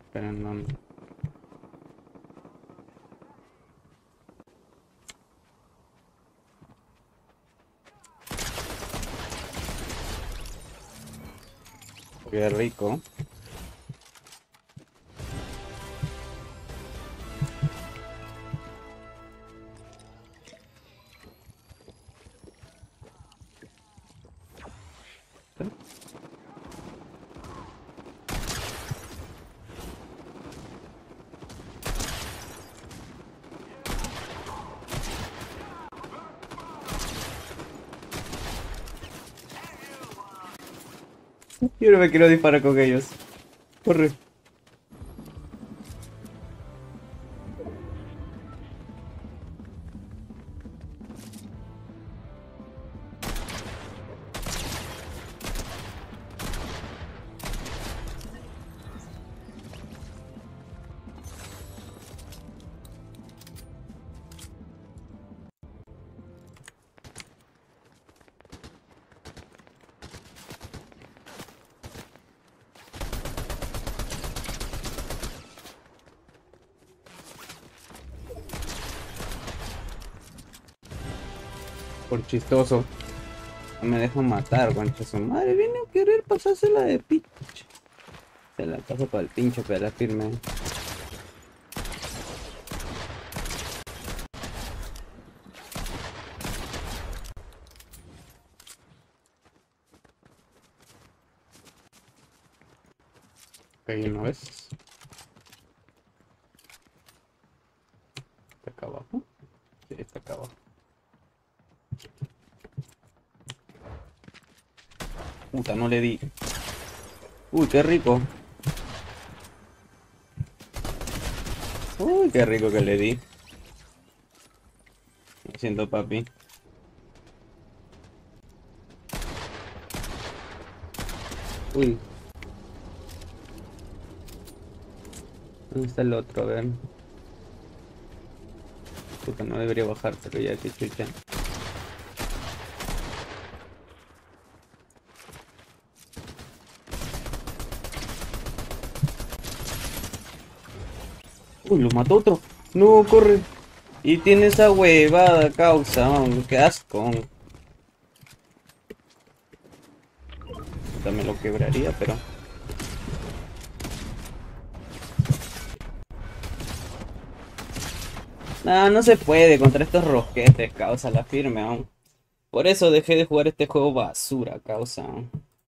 Pero no, no. Qué rico. Yo no me quiero disparar con ellos. Corre. Por chistoso. No me dejan matar, concha su madre. Viene a querer pasársela de pinche. Se la paso para el pinche, pero la firme. Ahí no ves. Está acá abajo. Sí, está acá abajo. Puta, no le di. Uy, qué rico. Uy, qué rico que le di. Lo siento, papi. Uy. ¿Dónde está el otro? A ver. Puta, no debería bajar, pero ya que chucha. Uy, lo mató otro. No, corre. Y tiene esa huevada, causa, man. Qué asco. También lo quebraría, pero... Nah, no se puede contra estos rosquetes, causa, la firme aún. Por eso dejé de jugar este juego basura, causa.